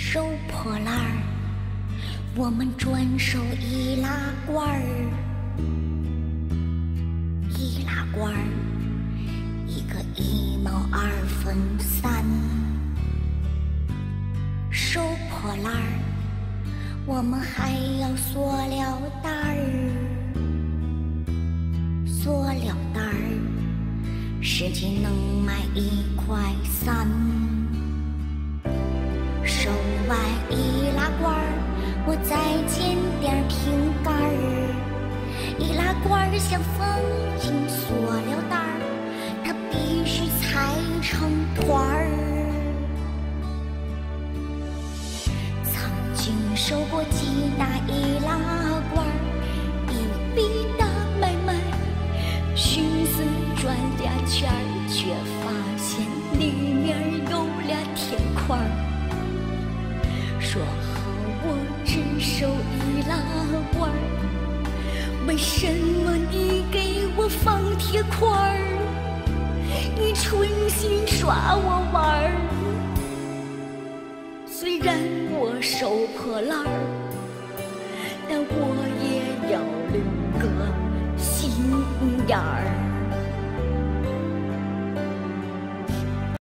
收破烂儿，我们转手易拉罐儿，易拉罐儿一个1毛2分3。收破烂儿，我们还要塑料袋儿，塑料袋儿10斤能卖1块3。收完易拉罐儿，我再捡点瓶盖儿。易拉罐儿想放进塑料袋儿，它必须裁成团儿。曾经收过几大易拉罐儿，一笔大买卖，寻思赚俩钱儿，却发现里面有俩铁块儿。说好我只收易拉罐儿，为什么你给我放铁块儿？你存心耍我玩儿。虽然我收破烂儿，但我也要留个心眼儿。